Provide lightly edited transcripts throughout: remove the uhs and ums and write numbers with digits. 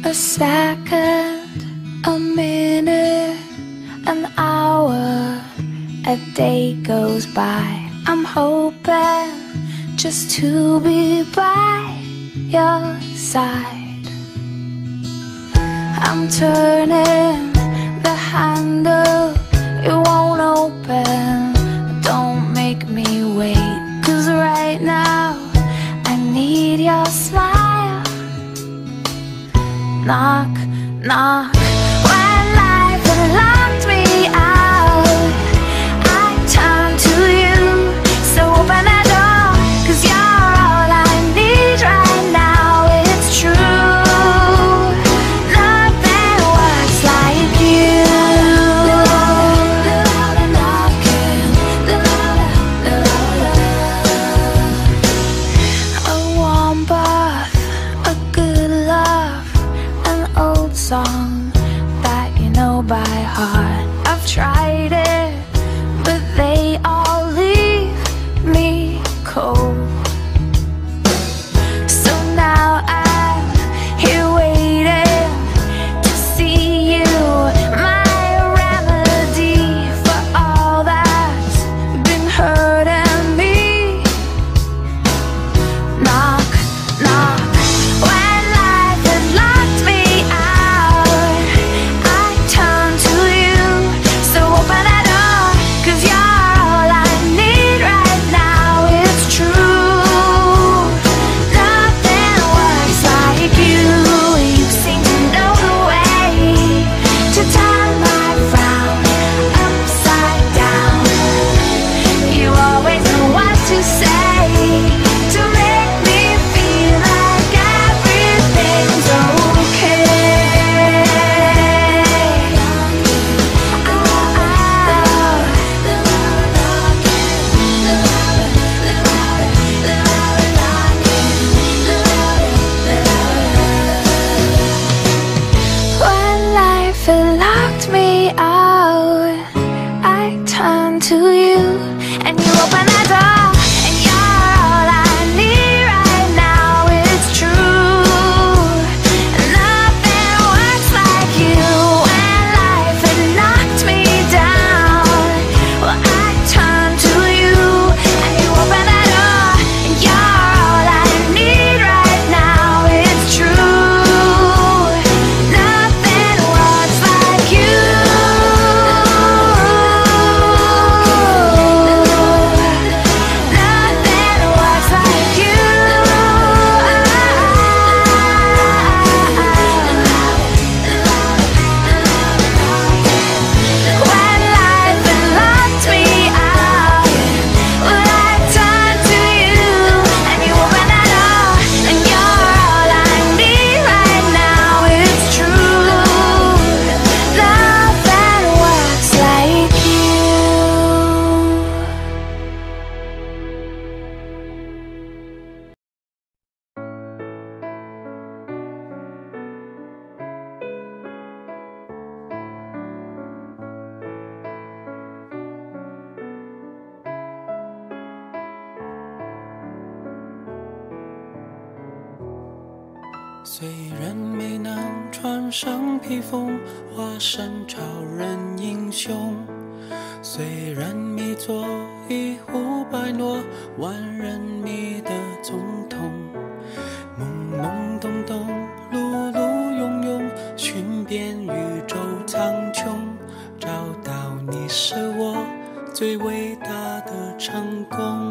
A second, a minute, an hour, a day goes by. I'm hoping just to be by your side. I'm turning the handle, it won't open. Don't make me wait, 'cause right now I need your smile. Knock, knock. When life had locked me out, I turn to you. So open the door, 'cause you're all I need right now. It's true, nothing works like you. The louder knocking, the louder. A warm bath, a good love, an old song that you know by heart. I've tried it, but they all leave me cold. So now I'm here waiting to see you, my remedy for all that's been hurting me. Knock, knock. When life had locked me out, I turn to you. So open the door, 'cause you're all I need right now. It's true, nothing works like you. You seem to know the way to turn my frown upside down. You always know what to say to make me feel like everything's okay. When life had locked me out, I turn to you, and you open the door, and you're all I need right now. It's true, nothing works like you. When life had knocked me down, well, I turn to you, and you open the door, and you're all I need right now. It's true, nothing works like you. Nothing works like you. When life had locked me out, well, I turn to you, and you open the door, and you're all I need right now. It's true, nothing works like you. 虽然没能穿上披风，化身超人英雄，虽然没做一呼百诺，万人迷的总统，懵懵懂懂，碌碌庸庸，寻遍宇宙苍穹，找到你是我最伟大的成功。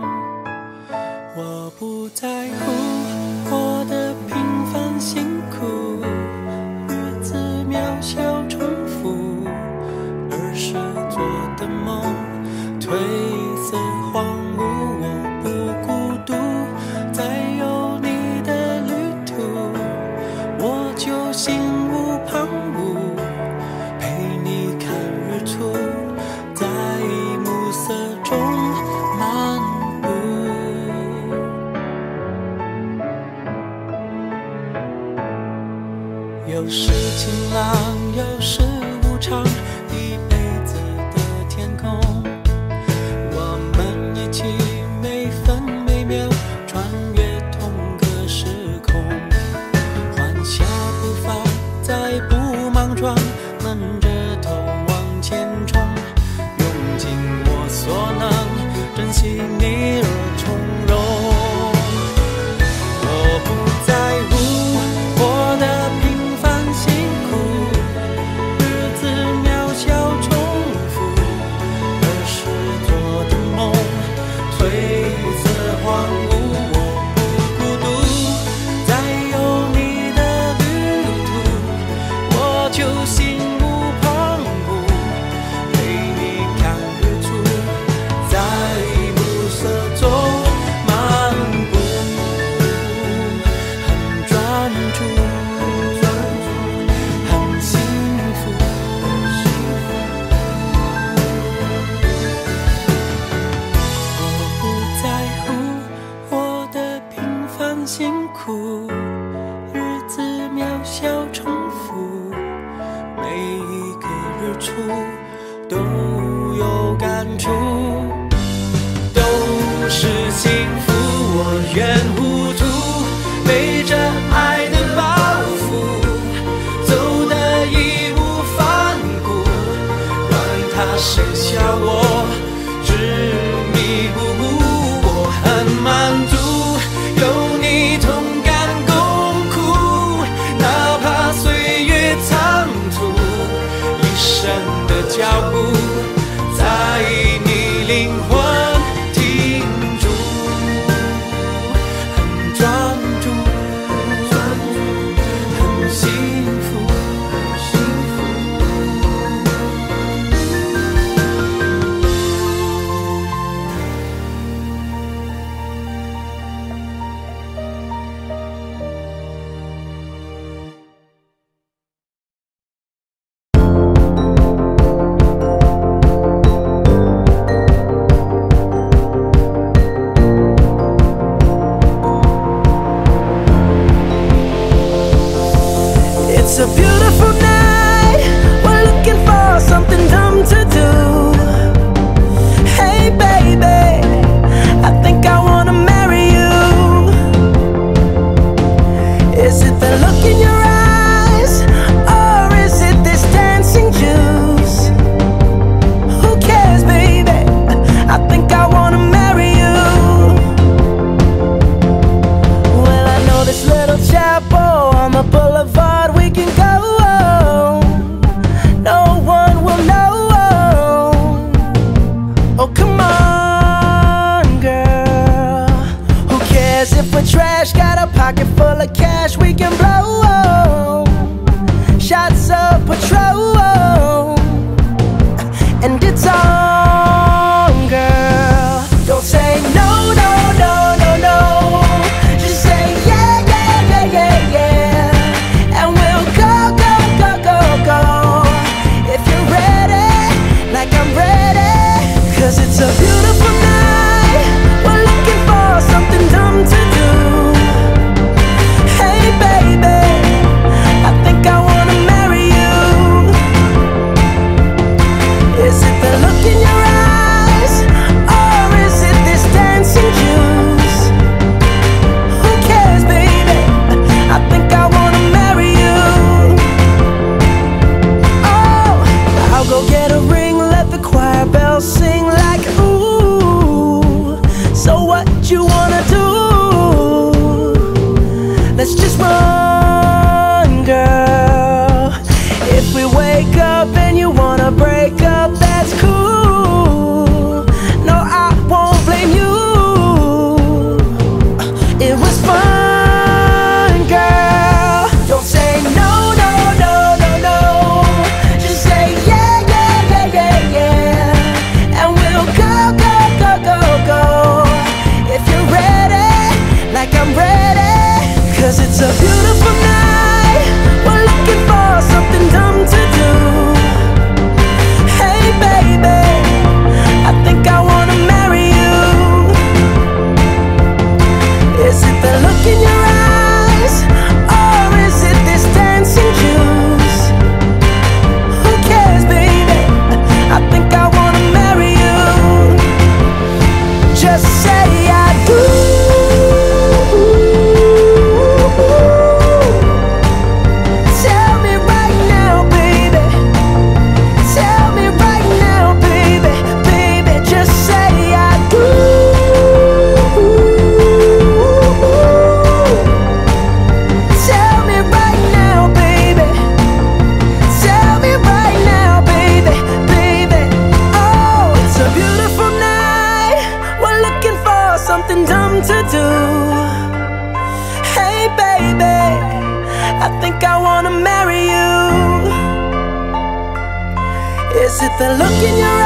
我不在乎过得平凡辛苦，日子渺小重复，儿时做的梦褪色荒芜。我不孤独，在有你的旅途，我就心无旁骛，陪你看日出，在暮色中漫步。有时晴朗，有起你而从容。我不在乎活得平凡辛苦，日子渺小重复，儿时做的梦褪色荒芜。我不孤独，在有你的旅途，我就心无旁骛，陪你看日出，在暮色中漫步，很专注，很幸福。我不在乎活得平凡辛苦，日子渺小重复，每一个日出都有感触，都是幸福。我愿糊涂，背着爱的包袱，走得义无反顾，管它谁笑我执迷不悟。我很满足，有你同甘共苦，哪怕岁月残酷，一生的脚步在你灵魂停住，很专注，很幸福。It's a beautiful night, we're looking for something dumb to do. Hey baby, I think I wanna marry you. Is it the look in your eyes, or is it this dancing juice? Who cares baby, I think I wanna marry you. Well, I know this little chapel on the boulevard we can go. No one will know. Oh, come on, girl. Who cares if we're trash? Got a pocket full of cash we can blow. Shots of Patrol, and it's on, girl. Don't say no, no, no, no, no. Just say yeah, yeah, yeah, yeah, yeah. And we'll go, go, go, go, go. If you're ready, like I'm ready. 'Cause it's a beautiful night, we're looking for something dumb to do. Hey baby, I think I wanna marry you. Is it the look in your eyes, or is it this dancing juice? Who cares baby, I think I wanna marry you. Oh, I'll go get a ring, let the choir bells sing like ooh. something dumb to do. Hey baby, I think I wanna marry you. Is it the look in your